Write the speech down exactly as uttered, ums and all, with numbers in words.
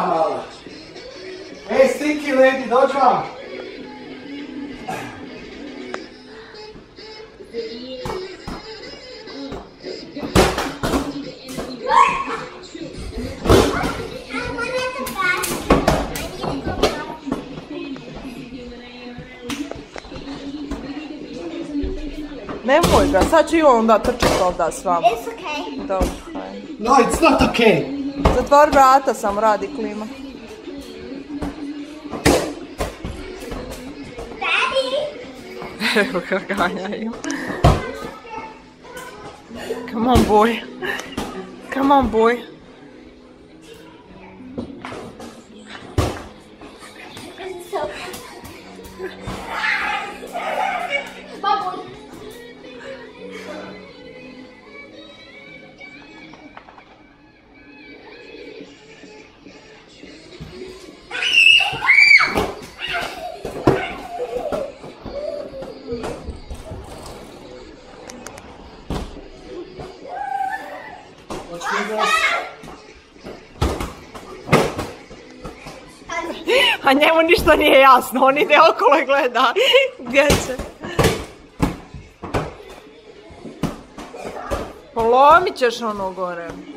mala. Ej, Stinky Lady, dođi vam. Nemoj ga, sad ću i onda trčati ovdje s vama. It's okay. Dobro. No, it's not okay. Zatvori vrata, samo radi klima. Daddy! Evo ga ganjaju. Come on, boy. Come on, boy. So... Bubble. A njemu ništa nije jasno, on ide okolo i gleda gdje će. Polomit ćeš ono gore.